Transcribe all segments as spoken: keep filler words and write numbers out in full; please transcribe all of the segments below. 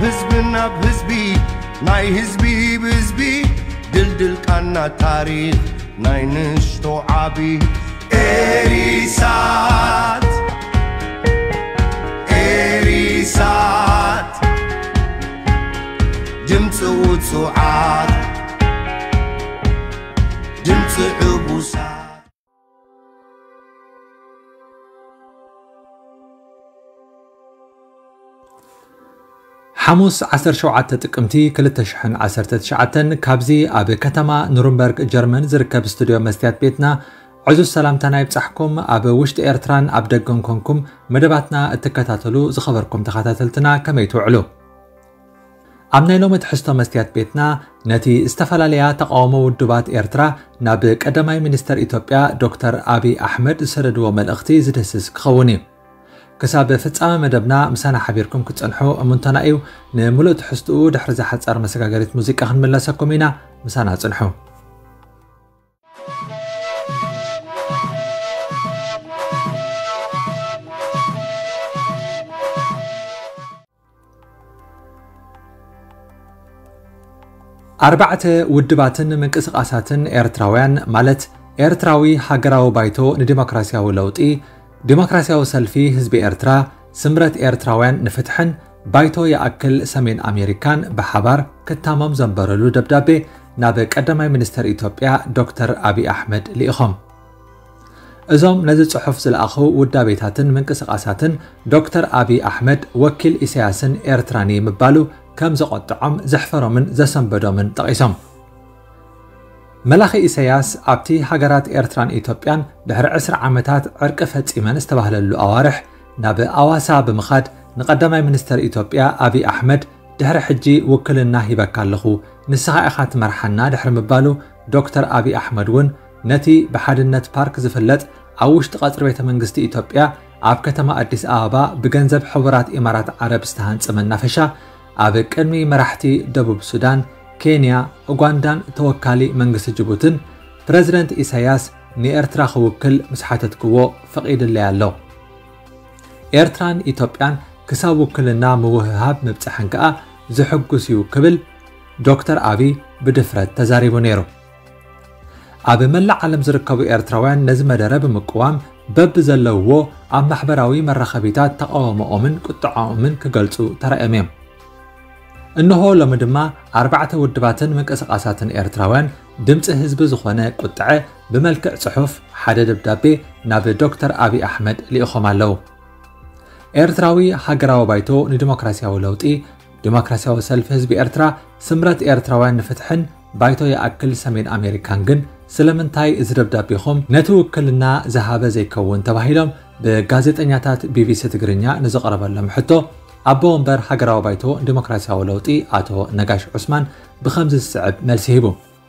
ህዝብና ህዝቢ ናይ ህዝቢ ህዝቢ ድልድል ቃና ታሪኽ ናይ ንሽቶ ዓቢ ኤሪሳት ኤሪሳት ድምፂ ውፅዓት ድምፂ ዕቡሳት حموس عشرة شوعة تقمتي كل تشحن عشرة تشعة كابزي أبي كتما نورنبرغ جرمن زركب استوديو مستيات بيتنا عزو السلام تنايب صحكم أبي وشت إيرتران أبدقن كونكم مدباتنا التكتاتلو زخبركم تخاتاتلتنا كما يتوعلو عمنا لوم تحستو مستيات بيتنا نتي استفلاليا تقاومو ودبات إيرترا ناب قدماي منستر إثيوبيا دكتور أبي أحمد سردو ملأختي زدسس كخوني كساب فتصام مدبنا مسانا حبيركم كتصنحو امنتنايو نملؤ تحستو دحر زحصر مسغاغريت موسيقى خنملاسكم إنا مسانا تصنحو أربعة ውድባትን ምንቅስቓሳትን ኤርትራውያን ማለት ኤርትራዊ ሃገራዊ ባይቶ ንዲሞክራሲያዊ ለውጢ ዲሞክራሲያዊ ሰልፊ ህዝቢ ኤርትራ ስምረት ኤርትራውያን ንፍትሕን ባይቶ ያእክል ሰሜን ኣሜሪካን በሓባር ክታመም ዘንበረሉ ደብዳበ ናብ ቀዳማይ ሚኒስተር ኢትዮጵያ ዶክተር አቢ አሕመድ ልኢኾም እዞም ነዚ ጽሑፍ ዝለኣኹ ውዳቤታትን ምንቅስቓሳትን ዶክተር አቢ አሕመድ ወኪል ኢሳያስን ኤርትራኒ ምባሉ ከም ዘቆጥዖም ዘሕፈሮምን ዘሰንበዶምን ጠቂሶም ملاخي إسياس أبتي حجرات إيرتران إثيوبيان بحر عشر عامات عرق فتيمان استبهللو أوارح ناب أواسا بمخاد نقدمي منستر إثيوبيا أبي أحمد دحر حجي وكلنا هبكالخو نسخة أخات مرحنا دحر مبالو دكتور أبي أحمد ون نتي بحدنت بارك زفلت أوش تقاطر بيت منجست إثيوبيا أب كتما أديس آبا بجنزب حوارات إمارات عرب استهان سمن نفشة أب كلمي مرحتي دبوب السودان كينيا وغاندان توكالي منجس جيبوتن بريزيدنت إساياس ني إرترا خوكل مسحاتت كوو فقيد اللي علو إرتران إثيوبيان كساب وكلنا موهاب مبتحن كأ زحقسيو كبل دكتور أبي بدفرت تزاريبو نيرو أبي ملع علم زركبو إرتراوان نزم درب مقوام بب زلوو أم محبراوي مرخبيتات تقاوم أمن قطع أمن كقلتو ترى أمام إنه لما دما أربعة ውድባትን ምንቅስቓሳትን ኤርትራውያን ድምፂ ህዝቢ ዝኾነ ቁጥዐ بملكع صحف ሓደ ደብዳቤ ናብ ዶክተር አቢ አሕመድ ልኢኾም ኣለዉ ኤርትራዊ ሃገራዊ ባይቶ ንዲሞክራሲያዊ ለውጢ ዲሞክራሲያዊ ሰልፊ ህዝቢ ኤርትራ ስምረት ኤርትራውያን ንፍትሕን ባይቶ ያእክል ሰሜን ኣሜሪካን ግን ስለምንታይ እዚ ደብዳቤኹም ነቲ ውክልና ዝሃበ ዘይከውን ተባሂሎም ብጋዜጠኛታት ቢቢሲ ትግርኛ ንዝቐረበሎም ሕቶ أبو أمبر حجراو بايتو ديمقراطياو لوطي أتو نجاش عثمان بخمس السعب ملسيبو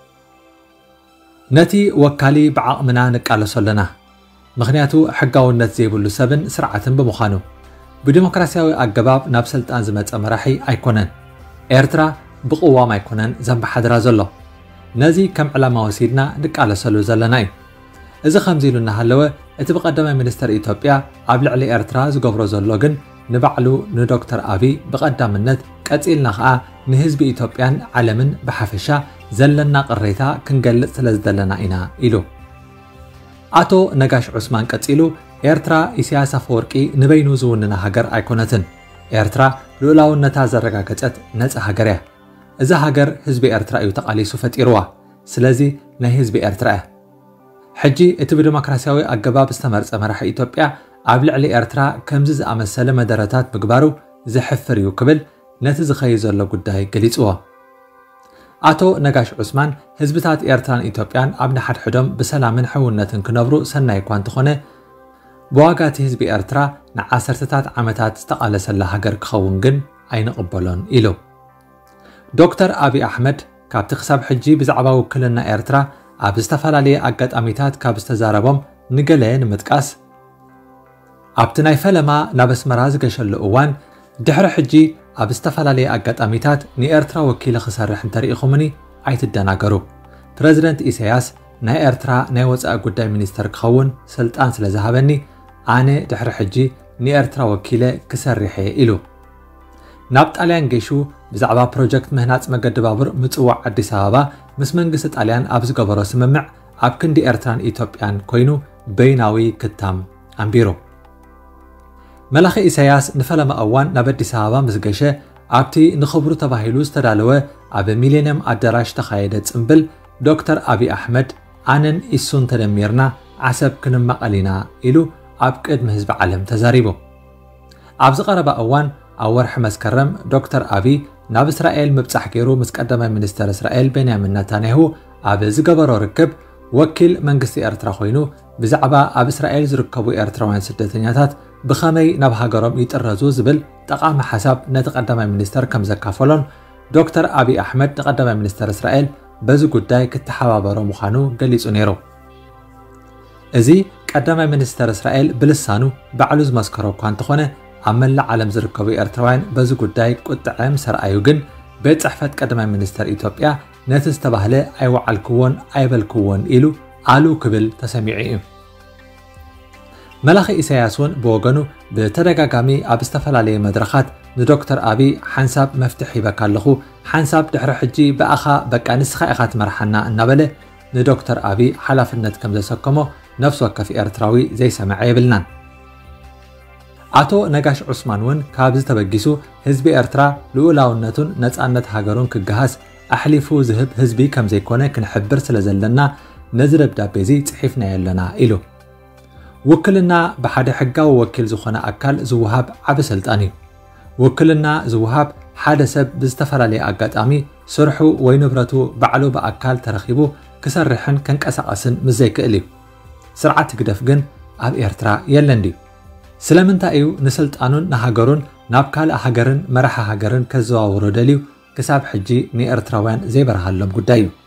نتي وكالي بعقمنا نقال سولنا مخنياتو حقاو نتزيبو لسبن سرعة بمخانو بديمقراطياوي أجباب نابسلت أنزمت أمراحي أيكونن إيرترا بقوة ما يكونن زنب حدرا زلو نزي كم علامة وسيدنا نقال سولو زلناي إذا خمزيلو نهالوه اتبقدم منستر إثيوبيا قبل علي إيرترا زقبرو زلوغن نبعلو ندكتور أبي بقدام النت كاتيلنا خا نهزب إثيوبيان علمن بحفشة زلنا قريتا كنجلت لزدلنا إنا إلو أتو نجاش عثمان كاتيلو إيرترا إسياس فوركي نبينو زوننا هجر أيقونتن إيرترا لولاو نتازر رجعت نت هجره إذا هجر حزب إيرترا يتقالي سوفت إروا سلازي نهزب إيرترا حجي اتبو ديمقراطياوي أجباب استمرت أمرح إثيوبيا قبل علي إيرترا كمزز أمثال مدارات مقبارو زحفر يوكبل نتز خيز الله قداي قليتوا أتو نجاش عثمان حزبتات إيرتران إثيوبيان أبن حد حدم بسلام حونة كنبرو سنة يكوان تخونه بواقات حزب إيرترا نعاسرتات عمتات استقال سلا هجر كخونجن أين قبلون إلو دكتور أبي أحمد كابت خساب حجي بزعبا وكلنا إيرترا أبستفال عليه أقد أميتات كابستزاربهم نقلين متكاس أبتناي فلما نابس مراز قشل أوان دحر حجي أبستفال عليه أقد أميتات ني إيرترا وكيل خسار رحن تاريخومني عيت الدناقرو بريزيدنت إساياس نا إيرترا نا وزا قداي منستر كخون سلطان سلازهابني أنا دحر حجي ني إيرترا وكيل كسر ريحي إلو ናብ ጣልያን ገይሹ ብዛዕባ ፕሮጀክት ምህናፅ መገዲ ባቡር ምጽዋዕ ኣዲስ ኣበባ ምስ መንግስቲ ጣልያን ኣብ ዝገበሮ ስምምዕ ኣብ ክንዲ ኤርትራን ኢትዮጵያን ኮይኑ በይናዊ ክታም ኣንቢሩ መላኺ ኢሳያስ ንፈለማ እዋን ናብ ኣዲስ ኣበባ ምስ ገሸ ኣብቲ ንኽብሩ ተባሂሉ ዝተዳለወ ኣብ ሚሌኒየም ኣዳራሽ ተኻየደ ጽምብል ዶክተር አብይ አሕመድ ኣነን ኢሱን ተደሚርና ዓሰብ ክንመቐሊና ኢሉ ኣብ ቅድሚ ህዝቢ ዓለም ተዛሪቡ ኣብ ዝቐረበ እዋን ኣብ ወርሒ መስከረም ዶክተር አብይ ናብ እስራኤል ምብጻሕ ገይሩ ምስ ቀዳማይ ሚኒስተር እስራኤል ቤንያሚን ኔታንያሁ ኣብ ዝገበሮ ርክብ ወኪል መንግስቲ ኤርትራ ኮይኑ ብዛዕባ ኣብ እስራኤል ዝርከቡ ኤርትራውያን ስደተኛታት ብኸመይ ናብ ሃገሮም ይጥረዙ ዝብል ጠቓሚ ሓሳብ ነቲ ቀዳማይ ሚኒስተር ከም ዘካፈሎን ዶክተር አብይ አሕመድ ንቀዳማይ ሚኒስተር እስራኤል በዚ ጉዳይ ክትሓባበሮ ምዃኑ ገሊጹ ነይሩ እዚ ቀዳማይ ሚኒስተር እስራኤል ብልሳኑ ባዕሉ ዝመስከሮ እኳ እንተኾነ ኣብ መላእ ዓለም ዝርከቡ ኤርትራውያን በዚ ጉዳይ ቁጥዐም ሰርኣዩ ግን ቤት ጽሕፈት ቀዳማይ ሚኒስተር ኢትዮጵያ ነቲ ዝተባህለ ኣይወዓልክዎን ኣይበልክዎን ኢሉ ኣሉ ክብል ተሰሚዑ እዩ መላኺ ኢሳያስ እውን ብወገኑ ብተደጋጋሚ ኣብ ዝተፈላለየ መድረኻት ንዶክተር አብይ ሓንሳብ መፍትሕ ሂበካ ኣለኹ ሓንሳብ ድሕሪ ሕጂ በኣኻ በቃ ንስኻ ኢኻ ትመርሓና እናበለ ንዶክተር አብይ ሓላፍነት ከም ዘሰከሞ ነፍሲ ወከፍ ኤርትራዊ ዘይሰምዐ የብልናን ኣቶ ነጋሽ ዑስማን እውን ካብ ዝተበጊሱ ህዝቢ ኤርትራ ልኡላውነቱን ነፃነት ሃገሩን ክገሃስ ኣሕሊፉ ዝህብ ህዝቢ ከም ዘይኮነ ክንሕብር ስለ ዘለና ነዚ ደብዳቤ እዚ ጽሒፍና የለና ኢሉ ውክልና ብሓደ ሕጋዊ ወኪል ዝኾነ ኣካል ዝውሃብ ዓብ ስልጣን እዩ ውክልና ዝውሃብ ሓደ ሰብ ብዝተፈላለየ ኣጋጣሚ ስርሑ ወይ ንብረቱ ባዕሉ ብኣካል ተረኺቡ ክሰርሕን ከንቀሳቐስን ምስ ዘይክእል እዩ ስርዓት ግደፍ ግን ኣብ ኤርትራ የለን ድዩ ስለምንታይ እዩ ንስልጣኑን ንሃገሩን ናብ ካልእ ሃገርን መራሒ ሃገርን ከዘዋውሮ ደልዩ ክሳብ ሕጂ ንኤርትራውያን ዘይበረሃሎም ጉዳይ እዩ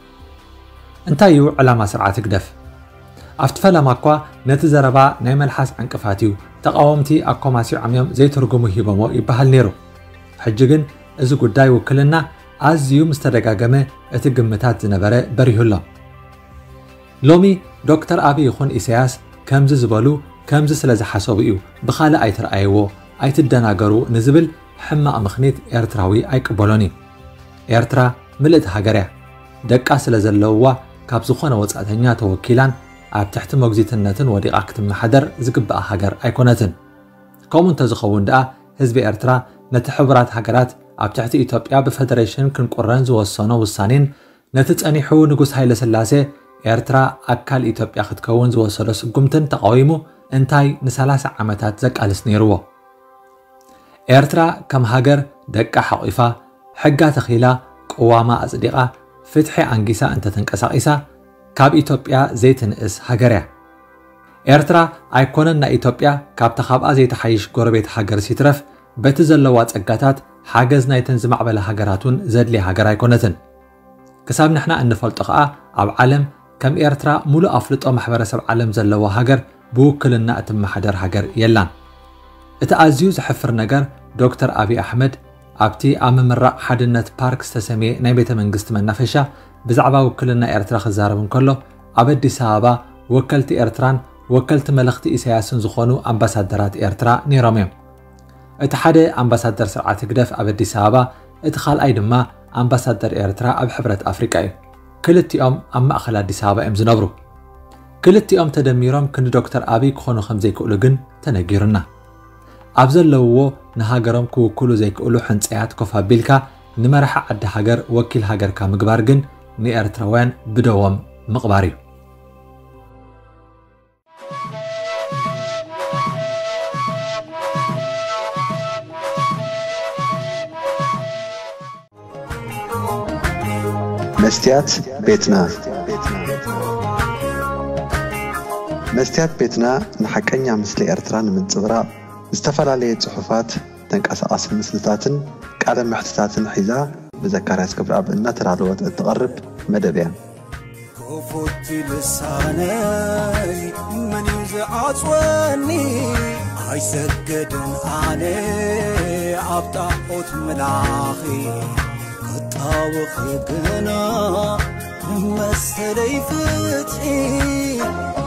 እንታይ እዩ ዕላማ ስርዓት ግደፍ ኣብቲ ፈለማ እኳ ነቲ ዘረባ ናይ መልሓስ ዕንቅፋት እዩ ተቃወምቲ ኣኮማሲዖም እዮም ዘይትርጉሙ ሂቦሞ ይበሃል ነይሩ ሕጂ ግን እዚ ጉዳይ ውክልና ኣዝዩ ምስተደጋገመ እቲ ግምታት ዝነበረ በሪሁሎ ሎሚ ዶክተር አብይ ይኹን ኢሳያስ ከምዚ ዝበሉ ከምዚ ስለ ዝሓሰቡ እዩ ብኻልእ ኣይትረኣይዎ ኣይትደናገሩ ንዝብል ሕማቕ ምኽኒት ኤርትራዊ ኣይቅበሎን እዩ ኤርትራ ምልእቲ ሃገር እያ ደቃ ስለ ዘለውዋ ካብ ዝኾነ ወፃእተኛ ተወኪላን ኣብ ትሕቲ ሞግዚትነትን ወዲቓ ክትመሓደር ዝግባእ ሃገር ኣይኮነትን ከምኡ እንተዝኸውን ደኣ ህዝቢ ኤርትራ ነቲ ሕቡራት ሃገራት ኣብ ትሕቲ ኢትዮጵያ ብፌደሬሽን ክንቁረን ዝወሰኖ ውሳኔን ነቲ ጸኒሑ ንጉስ ሃይለ ስላሴ ኤርትራ ኣካል ኢትዮጵያ ክትከውን ዝወሰዶ ስጉምትን ተቃዊሙ እንታይ ንሰላሳ ዓመታት ዘቃልስ ነይርዎ ኤርትራ ከም ሃገር ደቃ ሓቂፋ ሕጋ ተኺላ ቅዋማ ኣጽዲቓ ፍትሒ ኣንጊሳ እንተተንቀሳቒሳ ካብ ኢትዮጵያ ዘይትንእስ ሃገር እያ ኤርትራ ኣይኮነን ናይ ኢትዮጵያ ካብታ ካብኣ ዘይተሓይሽ ጎረቤት ሃገር ሲትረፍ በቲ ዘለዋ ጸጋታት ሓገዝ ናይተን ዝማዕበለ ሃገራቱን ዘድልየ ሃገር ኣይኮነትን ክሳብ ንሕና እንፈልጦ ከዓ ኣብ ዓለም ከም ኤርትራ ሙሉእ ኣፍልጦ ማሕበረሰብ ዓለም ዘለዋ ሃገር ብውክልና እትመሓደር ሃገር የላን እቲ ኣዝዩ ዝሕፍር ነገር ዶክተር አብይ አሕመድ ኣብቲ ኣብ ምምራቕ ሓድነት ፓርክ ዝተሰመየ ናይ ቤተ መንግስቲ መናፈሻ ብዛዕባ ውክልና ኤርትራ ክዛረብ እንከሎ ኣብ ኣዲስ ኣበባ ወከልቲ ኤርትራን ወከልቲ መልእኽቲ ኢሳያስን ዝኾኑ ኣምባሳደራት ኤርትራ ነይሮም እዮም እቲ ሓደ ኣምባሳደር ስርዓት ግደፍ ኣብ ኣዲስ ኣበባ እቲ ካልኣይ ድማ ኣምባሳደር ኤርትራ ኣብ ሕብረት ኣፍሪቃ እዩ ክልቲኦም ኣብ ማእኸል ኣዲስ ኣበባ እዮም ዝነብሩ ክልቲኦም ተደሚሮም ክንዲ ዶክተር አብይ ክኾኑ ከም ዘይክእሉ ግን ተነጊሩና ኣብ ዘለውዎ ንሃገሮም ክውክሉ ዘይክእሉ ሕንፀያት ኮፍ ኣቢልካ ንመራሒ ዓዲ ሃገር ወኪል ሃገርካ ምግባር ግን ንኤርትራውያን ብደዎም ምቕባር እዩ مستيات بيتنا مستيات بيتنا نحكينا مثل إرتران من صغراء استفعالية صحفات تنقص مثلتاتن كعدم محتتاتن حذا بذكرات كبر أبنا ترعلوات التقرب مدبيا كفوت لساني من يزعج وني عيسجدن عني عبطاقوت ملاخي طاوخ قنا مسلي فتحي